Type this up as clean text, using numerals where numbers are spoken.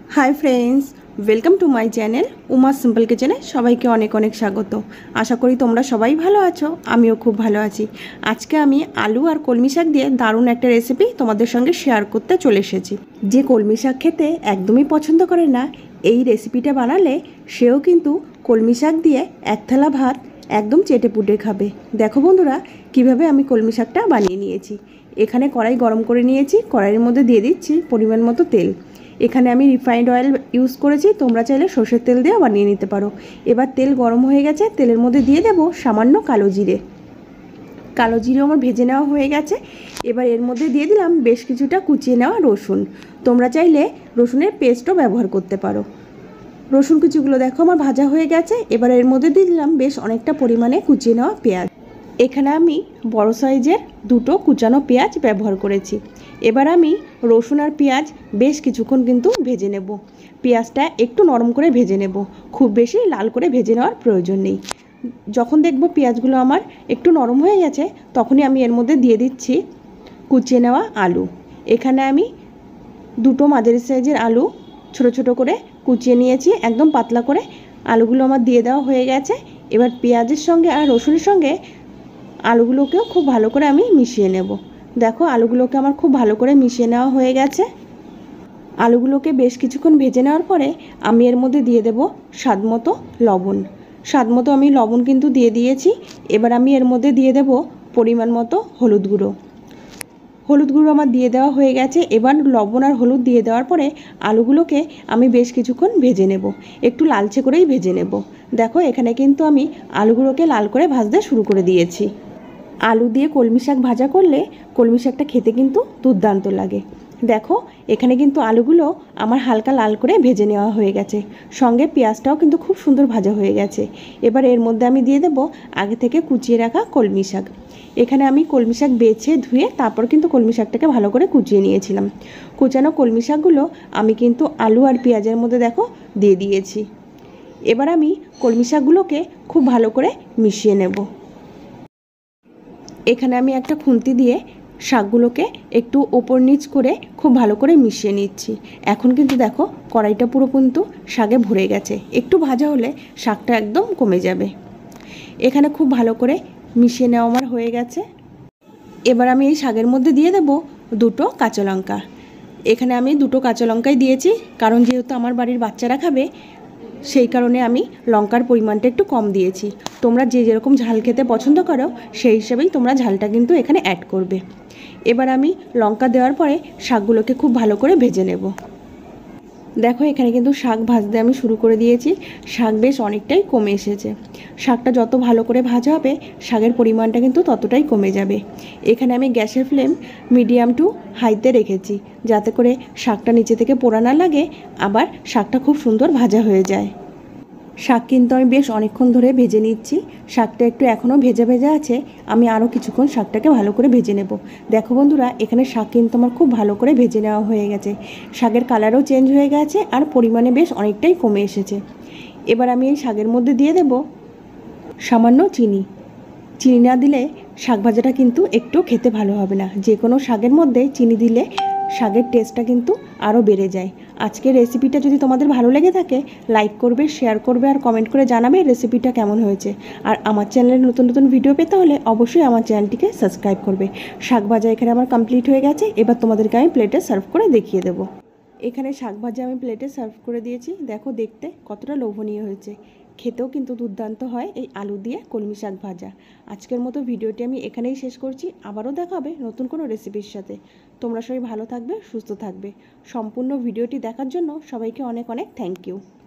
High friends welcome to my channel Uma simple किचेने सबाइके अनेक अनेक स्वागत। आशा करी तोमरा सबाई भालो आछो, आमिओ खूब भालो आछि। आजके आमी आलू और कलमी शाक दिए दारुण एक रेसिपि तोमादेर संगे शेयर करते चले एसेछि। जे कलमी शाक खेते एकदमई पछंद करे ना, एई रेसिपिटा बानाले सेओ किन्तु कलमी शाक दिए एक थाला भात एकदम चेटे पुटे खाबे। देखो बंधुरा किभाबे आमी कलमी शाकटा बानिये नियेछि। एखाने कड़ाई गरम करे नियेछि, कड़ाइयेर मধ্যে দিয়ে দিচ্ছি পরিমাণ মতো তেল। এখানে আমি রিফাইন্ড অয়েল ইউজ করেছি, তোমরা চাইলে সরষের তেল দিয়ে বানিয়ে নিতে পারো। এবার তেল গরম হয়ে গেছে, তেলের মধ্যে দিয়ে দেব সামান্য কালো জিরে। কালো জিরে আমার ভেজে নেওয়া হয়ে গেছে। এবার এর মধ্যে দিয়ে দিলাম বেশ কিছুটা কুচিয়ে নেওয়া রসুন। তোমরা চাইলে রসুনের পেস্টও ব্যবহার করতে পারো। রসুন কুচিগুলো দেখো আমার ভাজা হয়ে গেছে। এবার এর মধ্যে দিয়ে দিলাম বেশ অনেকটা পরিমাণে কুচিয়ে নেওয়া পেঁয়াজ। এখানে আমি বড় সাইজের দুটো কুচানো পেঁয়াজ ব্যবহার করেছি। এবার আমি রসুন আর পেঁয়াজ বেশ কিছুক্ষণ কিন্তু ভেজে নেব। পেঁয়াজটা একটু নরম করে ভেজে নেব, খুব বেশি লাল করে ভেজে নেওয়ার প্রয়োজন নেই। যখন দেখব পেঁয়াজগুলো আমার একটু নরম হয়ে গেছে, তখনই আমি এর মধ্যে দিয়ে দিচ্ছি কুচিয়ে নেওয়া আলু। এখানে আমি দুটো মাঝারি সাইজের আলু ছোট ছোট করে কুচিয়ে নিয়েছি, একদম পাতলা করে। আলুগুলো আমার দিয়ে দেওয়া হয়ে গেছে। এবার পেঁয়াজের সঙ্গে আর রসুনের সঙ্গে আলুগুলোকেও খুব ভালো করে আমি মিশিয়ে নেব। দেখো আলুগুলোকে আমার খুব ভালো করে মিশিয়ে নেওয়া হয়ে গেছে। আলুগুলোকে বেশ কিছুক্ষণ ভেজে নেওয়ার পরে আমি এর মধ্যে দিয়ে দেব স্বাদমতো লবণ। স্বাদমতো আমি লবণ কিন্তু দিয়ে দিয়েছি। এবার আমি এর মধ্যে দিয়ে দেব পরিমাণ মতো হলুদ গুঁড়ো। হলুদ গুঁড়ো আমার দিয়ে দেওয়া হয়ে গেছে। এবার লবণ আর হলুদ দিয়ে দেওয়ার পরে আলুগুলোকে আমি বেশ কিছুক্ষণ ভেজে নেব, একটু লালচে করেই ভেজে নেব। দেখো এখানে কিন্তু আমি আলুগুলোকে লাল করে ভাজতে শুরু করে দিয়েছি। আলু দিয়ে কলমি শাক ভাজা করলে কলমি শাকটা খেতে কিন্তু দুর্দান্ত লাগে। দেখো এখানে কিন্তু আলুগুলো আমার হালকা লাল করে ভেজে নেওয়া হয়ে গেছে, সঙ্গে পেঁয়াজটাও কিন্তু খুব সুন্দর ভাজা হয়ে গেছে। এবার এর মধ্যে আমি দিয়ে দেব আগে থেকে কুচিয়ে রাখা কলমি শাক। এখানে আমি কলমি শাক বেছে ধুয়ে তারপর কিন্তু কলমি শাকটাকে ভালো করে কুচিয়ে নিয়েছিলাম। কুচানো কলমি শাকগুলো আমি কিন্তু আলু আর পেঁয়াজের মধ্যে দেখো দিয়ে দিয়েছি। এবার আমি কলমি শাকগুলোকে খুব ভালো করে মিশিয়ে নেব। এখানে আমি একটা খুন্তি দিয়ে শাকগুলোকে একটু ওপর নিচ করে খুব ভালো করে মিশিয়ে নিচ্ছি। এখন কিন্তু দেখো কড়াইটা পুরো কিন্তু শাকে ভরে গেছে, একটু ভাজা হলে শাকটা একদম কমে যাবে। এখানে খুব ভালো করে মিশিয়ে নেওয়া আমার হয়ে গেছে। এবার আমি এই শাকের মধ্যে দিয়ে দেব দুটো কাঁচা লঙ্কা। এখানে আমি দুটো কাঁচা লঙ্কাই দিয়েছি, কারণ যেহেতু আমার বাড়ির বাচ্চারা খাবে সেই কারণে আমি লঙ্কার পরিমাণটা একটু কম দিয়েছি। তোমরা যে যেরকম ঝাল খেতে পছন্দ করো সেই হিসেবেই তোমরা ঝালটা কিন্তু এখানে অ্যাড করবে। এবার আমি লঙ্কা দেওয়ার পরে শাকগুলোকে খুব ভালো করে ভেজে নেব। দেখো এখানে কিন্তু শাক ভাজতে আমি শুরু করে দিয়েছি। শাক বেশ অনেকটাই কমে এসেছে। শাকটা যত ভালো করে ভাজা হবে শাকের পরিমাণটা কিন্তু ততটাই কমে যাবে। এখানে আমি গ্যাসের ফ্লেম মিডিয়াম টু হাইতে রেখেছি, যাতে করে শাকটা নিচে থেকে পোড়া না লাগে, আবার শাকটা খুব সুন্দর ভাজা হয়ে যায়। শাক কিন্তু আমি বেশ অনেকক্ষণ ধরে ভেজে নিচ্ছি। শাকটা একটু এখনও ভেজা ভেজা আছে, আমি আরও কিছুক্ষণ শাকটাকে ভালো করে ভেজে নেব। দেখো বন্ধুরা এখানে শাক কিন্তু আমার খুব ভালো করে ভেজে নেওয়া হয়ে গেছে। শাকের কালারও চেঞ্জ হয়ে গেছে আর পরিমাণে বেশ অনেকটাই কমে এসেছে। এবার আমি এই শাকের মধ্যে দিয়ে দেব সামান্য চিনি। চিনি না দিলে শাক ভাজাটা কিন্তু একটু খেতে ভালো হবে না। যে কোনো শাকের মধ্যে চিনি দিলে শাকের টেস্টটা কিন্তু আরও বেড়ে যায়। আজকের রেসিপিটা যদি তোমাদের ভালো লেগে থাকে লাইক করবে, শেয়ার করবে আর কমেন্ট করে জানাবে রেসিপিটা কেমন হয়েছে। আর আমার চ্যানেলে নতুন নতুন ভিডিও পেতে হলে অবশ্যই আমার চ্যানেলটিকে সাবস্ক্রাইব করবে। শাক ভাজা এখানে আমার কমপ্লিট হয়ে গেছে। এবার তোমাদেরকে আমি প্লেটে সার্ভ করে দেখিয়ে দেবো। এখানে শাক ভাজা আমি প্লেটে সার্ভ করে দিয়েছি। দেখো দেখতে কতটা লোভনীয় হয়েছে, খেতেও কিন্তু দুর্দান্ত হয় এই আলু দিয়ে কলমি শাক ভাজা। আজকের মতো ভিডিওটি আমি এখানেই শেষ করছি। আবারও দেখা হবে নতুন কোনো রেসিপির সাথে। তোমরা সবাই ভালো থাকবে, সুস্থ থাকবে। সম্পূর্ণ ভিডিওটি দেখার জন্য সবাইকে অনেক অনেক থ্যাংক ইউ।